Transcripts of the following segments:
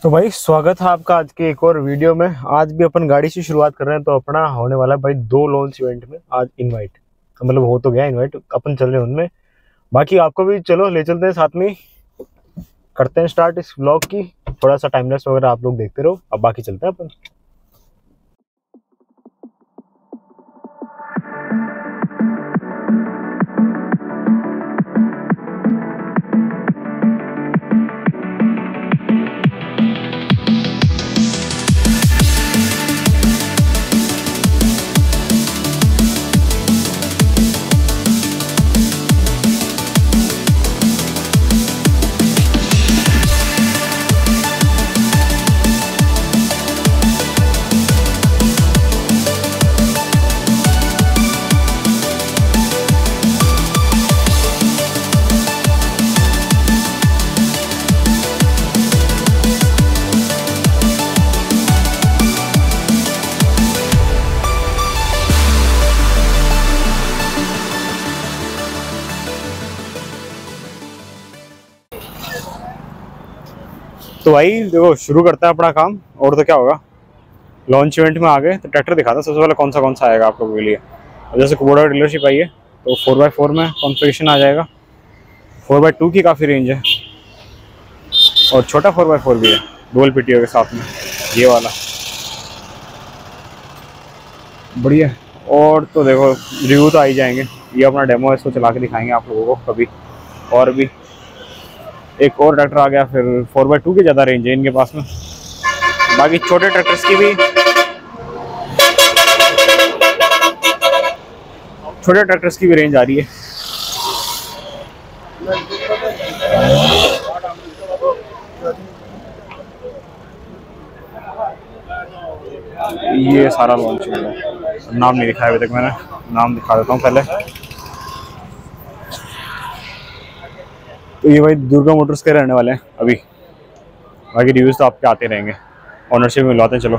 तो भाई स्वागत है आपका आज के एक और वीडियो में। आज भी अपन गाड़ी से शुरुआत कर रहे हैं। तो अपना होने वाला है भाई 2 लॉन्च इवेंट में आज इनवाइट, मतलब हो तो गया इनवाइट, अपन चल रहे हैं उनमें। बाकी आपको भी चलो ले चलते हैं, साथ में करते हैं स्टार्ट इस व्लॉग की। थोड़ा सा टाइम लैप्स वगैरह आप लोग देखते रहो, अब बाकी चलते हैं अपन। तो भाई देखो शुरू करते हैं अपना काम। और तो क्या होगा, लॉन्च इवेंट में आ गए तो ट्रैक्टर दिखाता है सबसे पहले कौन सा आएगा आप लोगों के लिए। जैसे कुबोटा डीलरशिप आई है तो 4x4 में कॉन्फ़िगरेशन आ जाएगा। 4x2 की काफ़ी रेंज है और छोटा 4x4 भी है डुअल पीटीओ के साथ में, ये वाला बढ़िया। और तो देखो रिव्यू तो आ ही जाएंगे, ये अपना डेमो है, इसको चला के दिखाएंगे आप लोगों को कभी। और भी एक और ट्रैक्टर आ गया, फिर 4x2 की ज़्यादा रेंज है इनके पास में। बाकी छोटे ट्रैक्टर्स की भी, रेंज आ रही है। ये सारा लॉन्च है, नाम नहीं दिखाया अभी तक मैंने, नाम दिखा देता हूँ पहले। तो ये भाई दुर्गा मोटर्स के रहने वाले हैं अभी। बाकी रिव्यूज़ तो आपके आते रहेंगे, ऑनरशिप मिलवाते हैं। चलो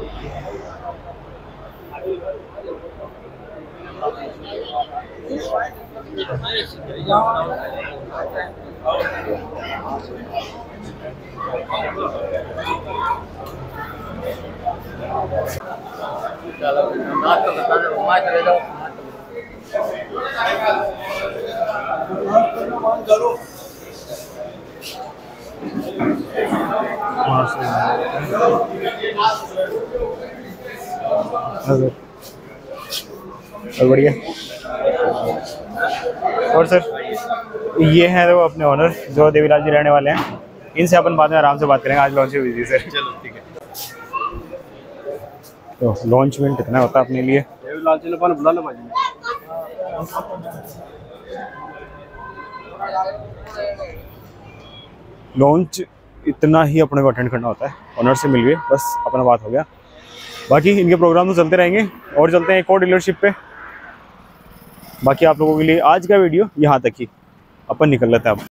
और बढ़िया। और सर ये हैं तो अपने ऑनर जो देवीलाल जी रहने वाले हैं, इनसे अपन बाद में आराम से बात करेंगे। आज लॉन्च में बिजी सर। चलो ठीक है। तो लॉन्च इवेंट कितना होता है अपने लिए? देवीलाल जी ने बुला लो भाई। लॉन्च इतना ही अपने को अटेंड करना होता है, ऑनर से मिल गए बस अपना बात हो गया। बाकी इनके प्रोग्राम तो चलते रहेंगे और चलते हैं एक और डीलरशिप पे। बाकी आप लोगों के लिए आज का वीडियो यहाँ तक ही, अपन निकल लेते हैं अब।